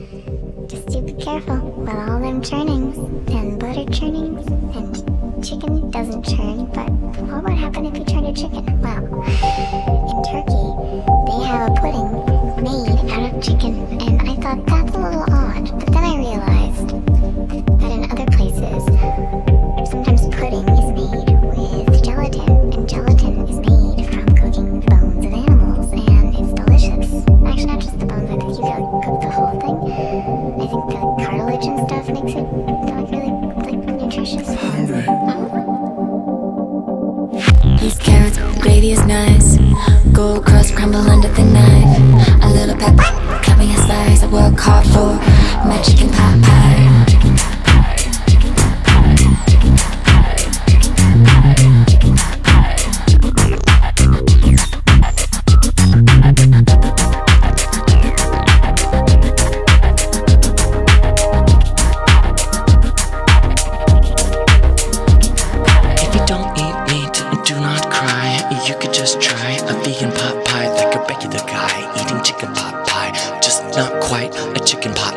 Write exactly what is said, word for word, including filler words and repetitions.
Just do be careful with all them churnings, and butter churnings, and chicken doesn't churn, but what would happen if you churned a chicken? Well, in Turkey, they have a pudding made out of chicken, and I thought that's a little odd, but then I realized that in other places, sometimes pudding is made with gelatin, and gelatin is made from cooking the bones of animals, and it's delicious. Actually, not just the bones, I think you gotta cook the whole thing. I think the cartilage and stuff makes it like really like nutritious. These carrots, gravy is nice. Gold crust crumble under the knife. A little pepper, cut me a slice. I work hard for my chicken pot pie. Chicken pot pie, chicken pot pie, chicken pot pie, chicken pot pie, chicken pot pie, chicken pot pie, chicken pot pie. You could just try a vegan pot pie like a regular guy eating chicken pot pie, just not quite a chicken pot